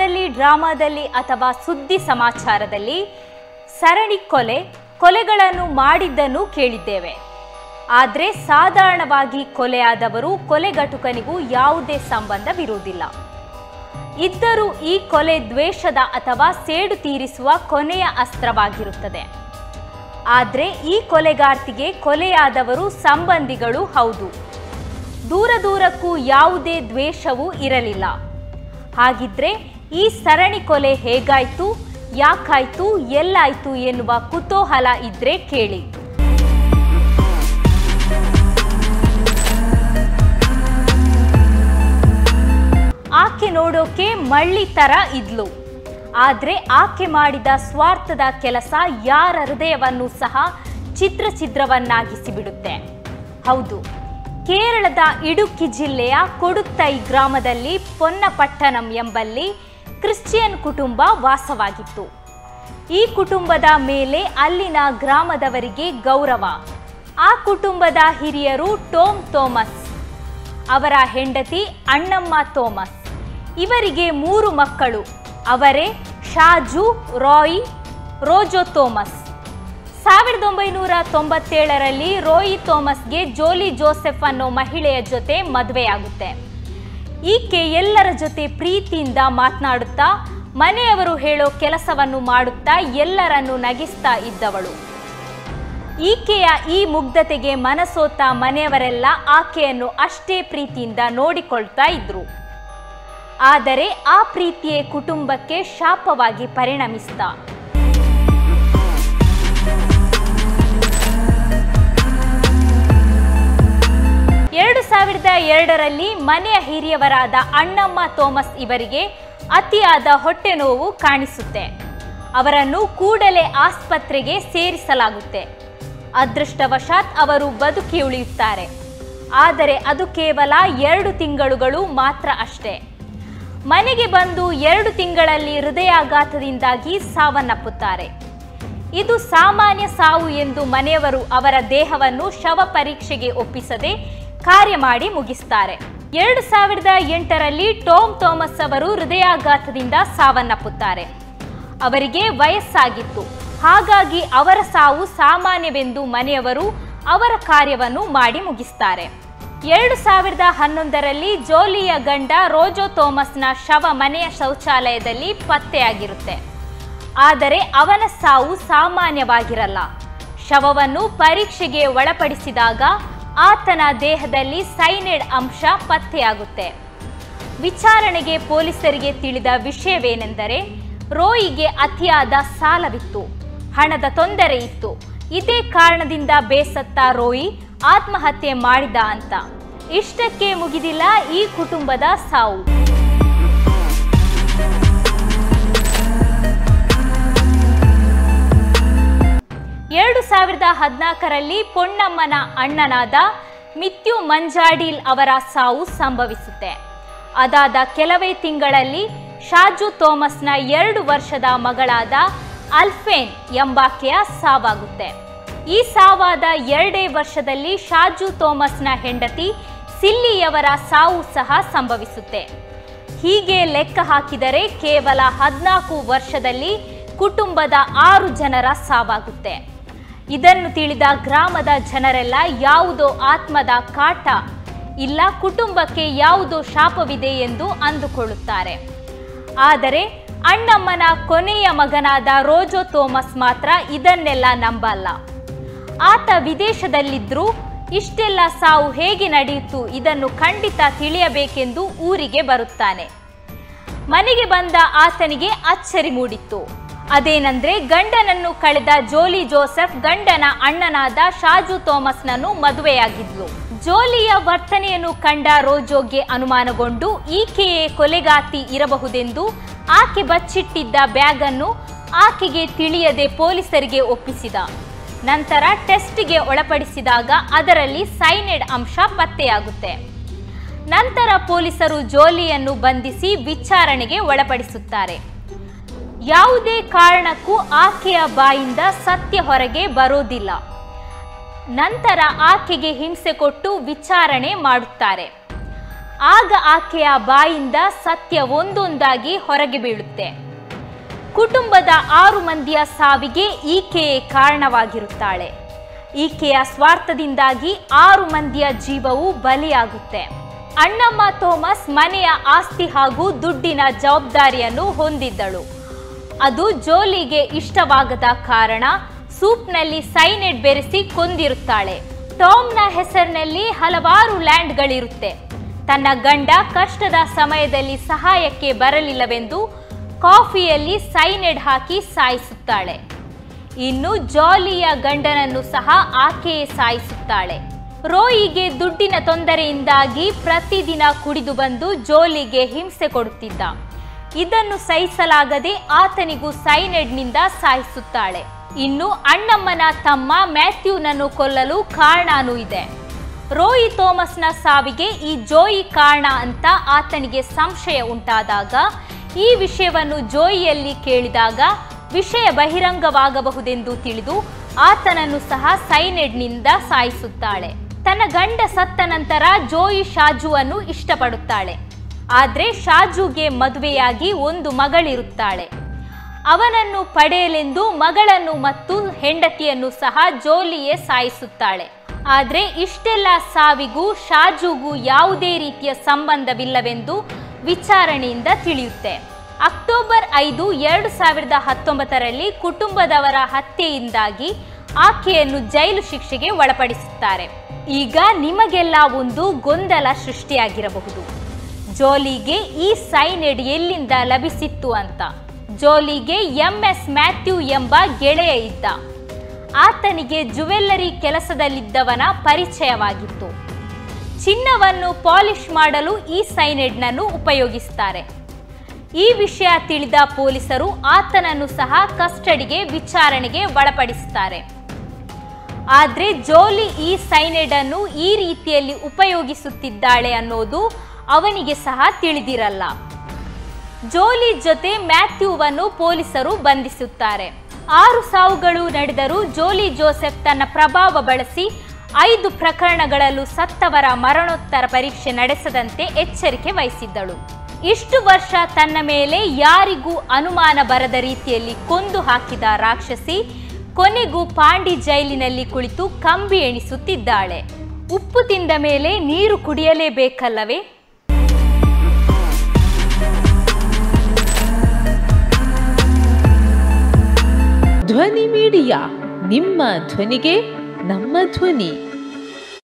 ಪೇಪರಲ್ಲಿ, ಡ್ರಾಮಾದಲ್ಲಿ ಅಥವಾ ಸುದ್ದಿ ಸಮಾಚಾರದಲ್ಲಿ ಸರಣಿ ಕೊಲೆಗಳನ್ನು ಮಾಡಿದ್ದನ್ನು ಕೇಳಿದ್ದೇವೆ. ಆದರೆ ಸಾಧಾರಣವಾಗಿ ಕೊಲೆಯಾದವರು ಕೊಲೆಗಟುಕನಿಗೂ ಯಾವುದೇ ಸಂಬಂಧವಿರುವುದಿಲ್ಲ. ಇದ್ದರೂ ಈ ಕೊಲೆ ದ್ವೇಷದ ಅಥವಾ ಸೇಡು ತೀರಿಸುವ ಕೊನೆಯ ಅಸ್ತ್ರವಾಗಿರುತ್ತದೆ. ಆದರೆ ಈ ಕೊಲೆಗಾರ್ತಿಗೆ ಕೊಲೆಯಾದವರು ಸಂಬಂಧಿಗಳು ಹೌದು. ದೂರಕ್ಕೂ ಯಾವುದೇ ದ್ವೇಷವೂ ಇರಲಿಲ್ಲ. ಹಾಗಿದ್ರೆ ಈ ಸರಣಿ ಕೊಲೆ ಹೇಗಾಯ್ತು, ಯಾಕಾಯ್ತು, ಎಲ್ಲಾಯ್ತು ಎನ್ನುವ ಕುತೂಹಲ ಇದ್ರೆ ಕೇಳಿ. ಆಕೆ ನೋಡೋಕೆ ಮಳ್ಳಿ ತರ ಇದ್ಲು. ಆದ್ರೆ ಆಕೆ ಮಾಡಿದ ಸ್ವಾರ್ಥದ ಕೆಲಸ ಯಾರ ಹೃದಯವನ್ನು ಸಹ ಛಿದ್ರವನ್ನಾಗಿಸಿ ಬಿಡುತ್ತೆ. ಹೌದು, ಕೇರಳದ ಇಡುಕ್ಕಿ ಜಿಲ್ಲೆಯ ಕೊಡುತ್ತೈ ಗ್ರಾಮದಲ್ಲಿ ಪೊನ್ನಪಟ್ಟಣಂ ಎಂಬಲ್ಲಿ ಕ್ರಿಶ್ಚಿಯನ್ ಕುಟುಂಬ ವಾಸವಾಗಿತ್ತು. ಈ ಕುಟುಂಬದ ಮೇಲೆ ಅಲ್ಲಿನ ಗ್ರಾಮದವರಿಗೆ ಗೌರವ. ಆ ಕುಟುಂಬದ ಹಿರಿಯರು ಟೋಮ್ ಥೋಮಸ್, ಅವರ ಹೆಂಡತಿ ಅಣ್ಣಮ್ಮ ಥೋಮಸ್. ಇವರಿಗೆ 3 ಮಕ್ಕಳು. ಅವರೇ ಶಾಜು, ರಾಯ್, ರೋಜೋ ಥೋಮಸ್. 1997ರಲ್ಲಿ ರೋಯಿ ಥೋಮಸ್ಗೆ ಜೋಲಿ ಜೋಸೆಫ್ ಅನ್ನೋ ಮಹಿಳೆಯ ಜೊತೆ ಮದುವೆಯಾಗುತ್ತೆ. ಈಕೆ ಎಲ್ಲರ ಜೊತೆ ಪ್ರೀತಿಯಿಂದ ಮಾತನಾಡುತ್ತಾ, ಮನೆಯವರು ಹೇಳೋ ಕೆಲಸವನ್ನು ಮಾಡುತ್ತಾ ಎಲ್ಲರನ್ನು ನಗಿಸ್ತಾ ಇದ್ದವಳು. ಈಕೆಯ ಈ ಮುಗ್ಧತೆಗೆ ಮನಸೋತ ಮನೆಯವರೆಲ್ಲ ಆಕೆಯನ್ನು ಅಷ್ಟೇ ಪ್ರೀತಿಯಿಂದ ನೋಡಿಕೊಳ್ತಾ ಇದ್ರು. ಆದರೆ ಆ ಪ್ರೀತಿಯೇ ಕುಟುಂಬಕ್ಕೆ ಶಾಪವಾಗಿ ಪರಿಣಮಿಸಿದ. 2002ರಲ್ಲಿ ಮನೆಯ ಹಿರಿಯವರಾದ ಅಣ್ಣಮ್ಮ ಥೋಮಸ್ ಇವರಿಗೆ ಅತಿಯಾದ ಹೊಟ್ಟೆ ನೋವು ಕಾಣಿಸುತ್ತೆ. ಅವರನ್ನು ಕೂಡಲೇ ಆಸ್ಪತ್ರೆಗೆ ಸೇರಿಸಲಾಗುತ್ತೆ. ಅದೃಷ್ಟವಶಾತ್ ಅವರು ಬದುಕಿ ಉಳಿಯುತ್ತಾರೆ. ಆದರೆ ಅದು ಕೇವಲ 2 ತಿಂಗಳುಗಳು ಮಾತ್ರ ಅಷ್ಟೇ. ಮನೆಗೆ ಬಂದು 2 ತಿಂಗಳಲ್ಲಿ ಹೃದಯಾಘಾತದಿಂದಾಗಿ ಸಾವನ್ನಪ್ಪುತ್ತಾರೆ. ಇದು ಸಾಮಾನ್ಯ ಸಾವು ಎಂದು ಮನೆಯವರು ಅವರ ದೇಹವನ್ನು ಶವ ಪರೀಕ್ಷೆಗೆ ಒಪ್ಪಿಸದೆ ಕಾರ್ಯ ಮಾಡಿ ಮುಗಿಸ್ತಾರೆ. 2008ರಲ್ಲಿ ಟೋಮ್ ಥೋಮಸ್ ಅವರು ಹೃದಯಾಘಾತದಿಂದ ಸಾವನ್ನಪ್ಪುತ್ತಾರೆ. ಅವರಿಗೆ ವಯಸ್ಸಾಗಿತ್ತು. ಹಾಗಾಗಿ ಅವರ ಸಾವು ಸಾಮಾನ್ಯವೆಂದು ಮನೆಯವರು ಅವರ ಕಾರ್ಯವನ್ನು ಮಾಡಿ ಮುಗಿಸ್ತಾರೆ. 2011ರಲ್ಲಿ ಜೋಲಿಯ ಗಂಡ ರೋಜೋ ಥೋಮಸ್ನ ಶವ ಮನೆಯ ಶೌಚಾಲಯದಲ್ಲಿ ಪತ್ತೆಯಾಗಿರುತ್ತೆ. ಆದರೆ ಅವನ ಸಾವು ಸಾಮಾನ್ಯವಾಗಿರಲ್ಲ. ಶವವನ್ನು ಪರೀಕ್ಷೆಗೆ ಒಳಪಡಿಸಿದಾಗ ಆತನ ದೇಹದಲ್ಲಿ ಸೈನೈಡ್ ಅಂಶ ಪತ್ತೆಯಾಗುತ್ತೆ. ವಿಚಾರಣೆಗೆ ಪೊಲೀಸರಿಗೆ ತಿಳಿದ ವಿಷಯವೇನೆಂದರೆ, ರೋಯಿಗೆ ಅತಿಯಾದ ಸಾಲವಿತ್ತು, ಹಣದ ತೊಂದರೆ ಇತ್ತು. ಇದೇ ಕಾರಣದಿಂದ ಬೇಸತ್ತ ರೋಯಿ ಆತ್ಮಹತ್ಯೆ ಮಾಡಿದ ಅಂತ. ಇಷ್ಟಕ್ಕೆ ಮುಗಿದಿಲ್ಲ ಈ ಕುಟುಂಬದ ಸಾವು. 2014ರಲ್ಲಿ ಪೊನ್ನಮ್ಮನ ಅಣ್ಣನಾದ ಮಿತ್ಯು ಮಂಜಾಡಿಲ್ ಅವರ ಸಾವು ಸಂಭವಿಸುತ್ತೆ. ಅದಾದ ಕೆಲವೇ ತಿಂಗಳಲ್ಲಿ ಶಾಜು ಥೋಮಸ್ನ 2 ವರ್ಷದ ಮಗಳಾದ ಅಲ್ಫೇನ್ ಎಂಬಾಕೆಯ ಸಾವಾಗುತ್ತೆ. ಈ ಸಾವಾದ 2 ವರ್ಷದಲ್ಲಿ ಶಾಜು ಥೋಮಸ್ನ ಹೆಂಡತಿ ಸಿಲ್ಲಿಯವರ ಸಾವು ಸಹ ಸಂಭವಿಸುತ್ತೆ. ಹೀಗೆ ಲೆಕ್ಕ ಹಾಕಿದರೆ ಕೇವಲ 14 ವರ್ಷದಲ್ಲಿ ಕುಟುಂಬದ 6 ಜನರ ಸಾವಾಗುತ್ತೆ. ಇದನ್ನು ತಿಳಿದ ಗ್ರಾಮದ ಜನರೆಲ್ಲ ಯಾವುದೋ ಆತ್ಮದ ಕಾಟ ಇಲ್ಲ, ಕುಟುಂಬಕ್ಕೆ ಯಾವುದೋ ಶಾಪವಿದೆ ಎಂದು ಅಂದುಕೊಳ್ಳುತ್ತಾರೆ. ಆದರೆ ಅಣ್ಣಮ್ಮನ ಕೊನೆಯ ಮಗನಾದ ರೋಜೋ ಥೋಮಸ್ ಮಾತ್ರ ಇದನ್ನೆಲ್ಲ ನಂಬಲ್ಲ. ಆತ ವಿದೇಶದಲ್ಲಿದ್ದರೂ ಇಷ್ಟೆಲ್ಲ ಸಾವು ಹೇಗೆ ನಡೆಯಿತು ಇದನ್ನು ಖಂಡಿತ ತಿಳಿಯಬೇಕೆಂದು ಊರಿಗೆ ಬರುತ್ತಾನೆ. ಮನೆಗೆ ಬಂದ ಆತನಿಗೆ ಅಚ್ಚರಿ ಮೂಡಿತ್ತು. ಅದೇನೆಂದ್ರೆ, ಗಂಡನನ್ನು ಕಳೆದ ಜೋಲಿ ಜೋಸೆಫ್ ಗಂಡನ ಅಣ್ಣನಾದ ಶಾಜು ಥೋಮಸ್ನನ್ನು ಮದುವೆಯಾಗಿದ್ಲು. ಜೋಲಿಯ ವರ್ತನೆಯನ್ನು ಕಂಡ ರೋಜೋಗೆ ಅನುಮಾನಗೊಂಡು ಈಕೆಯೇ ಕೊಲೆಗಾತಿ ಇರಬಹುದೆಂದು ಆಕೆ ಬಚ್ಚಿಟ್ಟಿದ್ದ ಬ್ಯಾಗ್ ಅನ್ನು ಆಕೆಗೆ ತಿಳಿಯದೆ ಪೊಲೀಸರಿಗೆ ಒಪ್ಪಿಸಿದ. ನಂತರ ಟೆಸ್ಟ್ಗೆ ಒಳಪಡಿಸಿದಾಗ ಅದರಲ್ಲಿ ಸೈನೈಡ್ ಅಂಶ ಪತ್ತೆಯಾಗುತ್ತೆ. ನಂತರ ಪೊಲೀಸರು ಜೋಲಿಯನ್ನು ಬಂಧಿಸಿ ವಿಚಾರಣೆಗೆ ಒಳಪಡಿಸುತ್ತಾರೆ. ಯಾವುದೇ ಕಾರಣಕ್ಕೂ ಆಕೆಯ ಬಾಯಿಂದ ಸತ್ಯ ಹೊರಗೆ ಬರೋದಿಲ್ಲ. ನಂತರ ಆಕೆಗೆ ಹಿಂಸೆ ಕೊಟ್ಟು ವಿಚಾರಣೆ ಮಾಡುತ್ತಾರೆ. ಆಗ ಆಕೆಯ ಬಾಯಿಂದ ಸತ್ಯ ಒಂದೊಂದಾಗಿ ಹೊರಗೆ ಬೀಳುತ್ತೆ. ಕುಟುಂಬದ 6 ಮಂದಿಯ ಸಾವಿಗೆ ಈಕೆಯೇ ಕಾರಣವಾಗಿರುತ್ತಾಳೆ. ಈಕೆಯ ಸ್ವಾರ್ಥದಿಂದಾಗಿ 6 ಮಂದಿಯ ಜೀವವು ಬಲಿಯಾಗುತ್ತೆ. ಅಣ್ಣಮ್ಮ ಥೋಮಸ್ ಮನೆಯ ಆಸ್ತಿ ಹಾಗೂ ದುಡ್ಡಿನ ಜವಾಬ್ದಾರಿಯನ್ನು ಹೊಂದಿದ್ದಳು. ಅದು ಜೋಲಿಗೆ ಇಷ್ಟವಾಗದ ಕಾರಣ ಸೂಪ್ನಲ್ಲಿ ಸೈನೈಡ್ ಬೆರೆಸಿ ಕೊಂದಿರುತ್ತಾಳೆ. ಟಾಮ್ನ ಹೆಸರಿನಲ್ಲಿ ಹಲವಾರು ಲ್ಯಾಂಡ್ಗಳಿರುತ್ತೆ. ತನ್ನ ಗಂಡ ಕಷ್ಟದ ಸಮಯದಲ್ಲಿ ಸಹಾಯಕ್ಕೆ ಬರಲಿಲ್ಲವೆಂದು ಕಾಫಿಯಲ್ಲಿ ಸೈನೈಡ್ ಹಾಕಿ ಸಾಯಿಸುತ್ತಾಳೆ. ಇನ್ನು ಜಾಲಿಯ ಗಂಡನನ್ನು ಸಹ ಆಕೆಯೇ ಸಾಯಿಸುತ್ತಾಳೆ. ರೋಯಿಗೆ ದುಡ್ಡಿನ ತೊಂದರೆಯಿಂದಾಗಿ ಪ್ರತಿದಿನ ಕುಡಿದು ಬಂದು ಜೋಲಿಗೆ ಹಿಂಸೆ ಕೊಡುತ್ತಿದ್ದ. ಇದನ್ನು ಸಹಿಸಲಾಗದೆ ಆತನಿಗೂ ಸೈನೈಡ್ನಿಂದ ಸಾಯಿಸುತ್ತಾಳೆ. ಇನ್ನು ಅಣ್ಣಮ್ಮನ ತಮ್ಮ ಮ್ಯಾಥ್ಯೂನನ್ನು ಕೊಲ್ಲಲು ಕಾರಣನೂ ಇದೆ. ರೋಯಿ ಥೋಮಸ್ನ ಸಾವಿಗೆ ಈ ಜೋಯಿ ಕಾರಣ ಅಂತ ಆತನಿಗೆ ಸಂಶಯ ಉಂಟಾದಾಗ ಈ ವಿಷಯವನ್ನು ಜೋಯಿಯಲ್ಲಿ ಕೇಳಿದಾಗ ವಿಷಯ ಬಹಿರಂಗವಾಗಬಹುದೆಂದು ತಿಳಿದು ಆತನನ್ನು ಸಹ ಸೈನೈಡ್ನಿಂದ ಸಾಯಿಸುತ್ತಾಳೆ. ತನ್ನ ಗಂಡ ಸತ್ತ ನಂತರ ಜೋಯಿ ಶಾಜುವನ್ನು ಇಷ್ಟಪಡುತ್ತಾಳೆ. ಆದರೆ ಶಾಜುಗೆ ಮದುವೆಯಾಗಿ ಒಂದು ಮಗಳಿರುತ್ತಾಳೆ. ಅವನನ್ನು ಪಡೆಯಲೆಂದು ಮಗಳನ್ನು ಮತ್ತು ಹೆಂಡತಿಯನ್ನು ಸಹ ಜೋಲಿಯೇ ಸಾಯಿಸುತ್ತಾಳೆ. ಆದರೆ ಇಷ್ಟೆಲ್ಲ ಸಾವಿಗೂ ಶಾಜುಗೂ ಯಾವುದೇ ರೀತಿಯ ಸಂಬಂಧವಿಲ್ಲವೆಂದು ವಿಚಾರಣೆಯಿಂದ ತಿಳಿಯುತ್ತೆ. ಅಕ್ಟೋಬರ್ 5, 2019ರಲ್ಲಿ ಕುಟುಂಬದವರ ಹತ್ಯೆಯಿಂದಾಗಿ ಆಕೆಯನ್ನು ಜೈಲು ಶಿಕ್ಷೆಗೆ ಒಳಪಡಿಸುತ್ತಾರೆ. ಈಗ ನಿಮಗೆಲ್ಲ ಒಂದು ಗೊಂದಲ ಸೃಷ್ಟಿಯಾಗಿರಬಹುದು, ಜೋಲಿಗೆ ಈ ಸೈನೈಡ್ ಎಲ್ಲಿಂದ ಲಭಿಸಿತ್ತು ಅಂತ. ಜೋಲಿಗೆ MS ಮ್ಯಾಥ್ಯೂ ಎಂಬ ಗೆಳೆಯ ಇದ್ದ. ಆತನಿಗೆ ಜುವೆಲ್ಲರಿ ಕೆಲಸದಲ್ಲಿದ್ದವನ ಪರಿಚಯವಾಗಿತ್ತು. ಚಿನ್ನವನ್ನು ಪಾಲಿಶ್ ಮಾಡಲು ಈ ಸೈನೈಡ್ನನ್ನು ಉಪಯೋಗಿಸುತ್ತಾರೆ. ಈ ವಿಷಯ ತಿಳಿದ ಪೊಲೀಸರು ಆತನನ್ನು ಸಹ ಕಸ್ಟಡಿಗೆ ವಿಚಾರಣೆಗೆ ಒಳಪಡಿಸುತ್ತಾರೆ. ಆದರೆ ಜೋಲಿ ಈ ಸೈನೈಡ್ ಅನ್ನು ಈ ರೀತಿಯಲ್ಲಿ ಉಪಯೋಗಿಸುತ್ತಿದ್ದಾಳೆ ಅನ್ನೋದು ಅವನಿಗೆ ಸಹ ತಿಳಿದಿರಲ್ಲ. ಜೋಲಿ ಜೊತೆ ಮ್ಯಾಥ್ಯೂವನ್ನು ಪೊಲೀಸರು ಬಂಧಿಸುತ್ತಾರೆ. 6 ಸಾವುಗಳು ನಡೆದರೂ ಜೋಲಿ ಜೋಸೆಫ್ ತನ್ನ ಪ್ರಭಾವ ಬಳಸಿ 5 ಪ್ರಕರಣಗಳಲ್ಲೂ ಸತ್ತವರ ಮರಣೋತ್ತರ ಪರೀಕ್ಷೆ ನಡೆಸದಂತೆ ಎಚ್ಚರಿಕೆ ವಹಿಸಿದ್ದಳು. ಇಷ್ಟು ವರ್ಷ ತನ್ನ ಮೇಲೆ ಯಾರಿಗೂ ಅನುಮಾನ ಬರದ ರೀತಿಯಲ್ಲಿ ಕೊಂದು ಹಾಕಿದ ರಾಕ್ಷಸಿ ಕೊನೆಗೂ ಪಾಂಡಿ ಜೈಲಿನಲ್ಲಿ ಕುಳಿತು ಕಂಬಿ ಎಣಿಸುತ್ತಿದ್ದಾಳೆ. ಉಪ್ಪು ತಿಂದ ಮೇಲೆ ನೀರು ಕುಡಿಯಲೇಬೇಕಲ್ಲವೇ? ಧ್ವನಿ ಮೀಡಿಯಾ, ನಿಮ್ಮ ಧ್ವನಿಗೆ ನಮ್ಮ ಧ್ವನಿ.